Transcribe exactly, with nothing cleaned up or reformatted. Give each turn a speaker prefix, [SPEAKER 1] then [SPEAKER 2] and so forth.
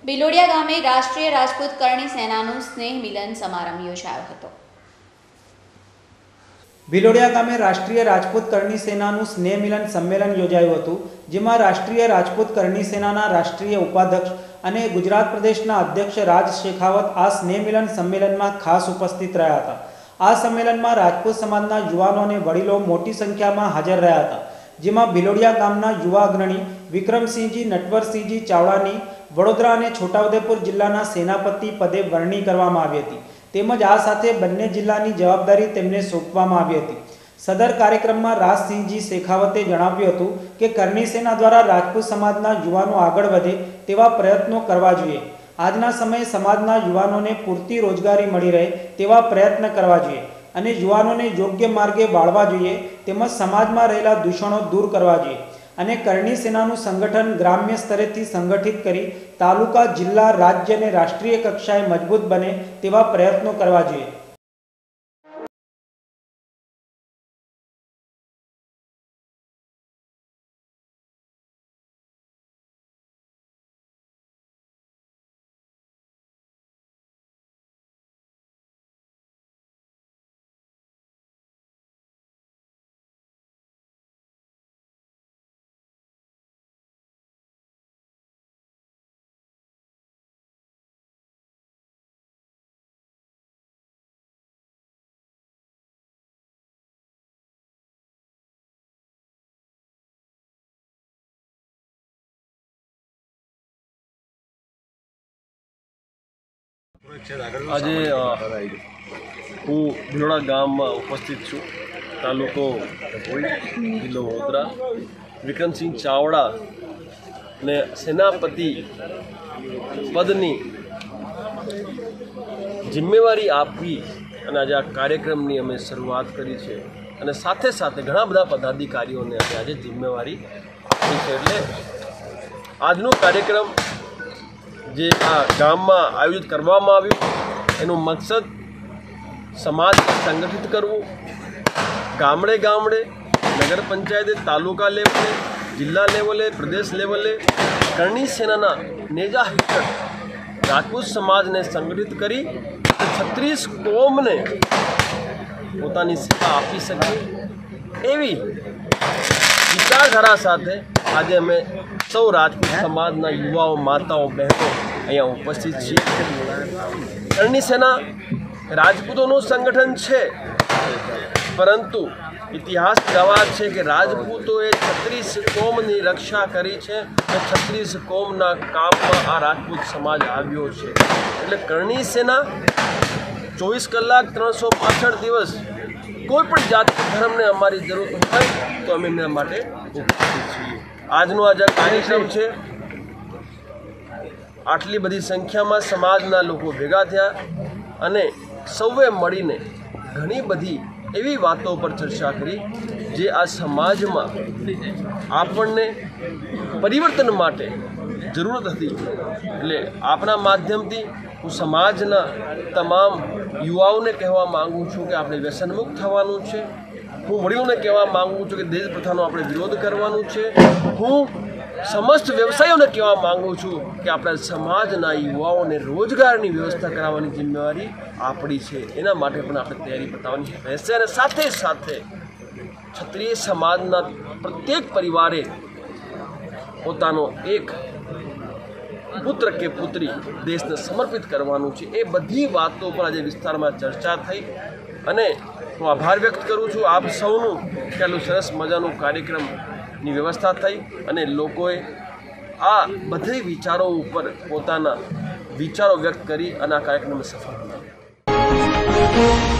[SPEAKER 1] ભિલોડિયા ગામે રાષ્ટ્રીય રાજપૂત કરણી સેનાનું સ્નેહ મિલન સમારંભ યોજાયો હતો।
[SPEAKER 2] ભિલોડિયા ગામે રાષ્ટ્રીય રાજપૂત કરણી સેનાનું સ્નેહ મિલન સંમેલન યોજાયું હતું, જેમાં રાષ્ટ્રીય રાજપૂત કરણી સેનાના રાષ્ટ્રીય ઉપાધ્યક્ષ અને ગુજરાત પ્રદેશના અધ્યક્ષ રાજ શેખાવત આ સ્નેહ મિલન સંમેલનમાં ખાસ ઉપસ્થિત રહ્યા હતા। આ સંમેલનમાં રાજપૂત સમાજના યુવાનો અને વડીલો મોટી સંખ્યામાં હાજર રહ્યા હતા, જેમાં ભિલોડિયા ગામના યુવા અગ્રણી વિક્રમસિંહજી નટવરસિંહજી ચાવડાની વડોદરા અને છોટાઉદેપુર જિલ્લાના સેનાપતિ પદે વરણી કરવામાં આવી હતી, તેમજ આ સાથે બંને જિલ્લાની જવાબદારી તેમને સોંપવામાં આવી હતી। સદર કાર્યક્રમમાં રાજસિંહજી શેખાવતે જણાવ્યું હતું કે કરણી સેના દ્વારા રાજપૂત સમાજના યુવાનો આગળ વધે તેવા પ્રયત્નો કરવા જોઈએ। આજના સમયે સમાજના યુવાનોને પૂરતી રોજગારી મળી રહે તેવા પ્રયત્ન કરવા જોઈએ અને યુવાનોને યોગ્ય માર્ગે વાળવા જોઈએ, તેમજ સમાજમાં રહેલા દૂષણો દૂર કરવા જોઈએ અને કરણી સેનાનું સંગઠન ગ્રામ્ય સ્તરેથી સંગઠિત કરી તાલુકા, જિલ્લા, રાજ્ય અને રાષ્ટ્રીય કક્ષાએ મજબૂત બને તેવા પ્રયત્નો કરવા જોઈએ।
[SPEAKER 3] आज हूँ भिलोड़ा गाम में उपस्थित छूँ। तालुको जिल्लो वडोदरा। विक्रमसिंह चावड़ा ने सेनापति पदनी जिम्मेवारी आपी अने आज आ कार्यक्रमनी अमे शरूआत करी छे अने साथे साथे घणा बधा पदाधिकारीओने आज जिम्मेवारी आपी छे। एटले आजनो कार्यक्रम जे आ गाम में आयोजित करवामां आव्युं एनो मकसद समाज संगठित करवू, गामडे गामडे नगर पंचायते, तालुका लेवले, जिल्ला लेवले, प्रदेश लेवले करणी सेनाना नेजा हेठळ राजपूत समाज ने संगठित करी छत्रीस कोम ने पोतानी सेवा आपी सके एवी विचारधारा साथे आज अमे सौ राजपूत समाजना युवाओ, माताओं, बहनों अहींया उपस्थित छीए। करणी सेना राजपूतों संगठन है, परंतु इतिहास गवाह है कि राजपूतोए छत्रीस कोमनी रक्षा करी है। छत्रीस कोमना काम में आ राजपूत समाज आव्यो छे। एटले करणी सेना चौबीस कलाक त्रण सौ पांसठ दिवस कोईपण जाति धर्म ने अमारी जरूरत होय तो अमे एमना माटे उपस्थित छीए। आजनो आज कार्यक्रम है, आटली बधी संख्या में समाजना लोको भेगा थया अने सौए मळीने घणी बधी एवी वातो पर चर्चा करी जे आ समाज में आपणने परिवर्तन माटे जरूरत हती। एटले आपना माध्यमथी हूँ समाजना तमाम युवाओने कहेवा मांगू छूँ कि आपणे व्यसनमुक्त थवानुं छे। हूँ वडीलोने कहेवा मांगू छूँ कि देश प्रथानो आपणे विरोध करवानो छे। हूँ समस्त व्यवसायोने कहेवा मांगू छूँ कि आपણા समाजना युवाओने रोजगारनी व्यवस्था करावવાની जिम्मेवारी आपणी छे। एना माटे पण આપણે तैयारी बतावવાની રહેશે અને સાથે સાથે क्षत्रिय समाजना प्रत्येक परिवारे પોતાનો એક પુત્ર કે પુત્રી દેશને સમર્પિત કરવાનું છે। એ બધી વાતો પર આજે વિસ્તારમાં ચર્ચા થઈ અને હું આભાર વ્યક્ત કરું છું આપ સૌનું કે આટલું સરસ મજાનું કાર્યક્રમની વ્યવસ્થા થઈ અને લોકોએ આ બધી વિચારો ઉપર પોતાના વિચારો વ્યક્ત કરી અને આ કાર્યક્રમને સફળ બનાવ્યો।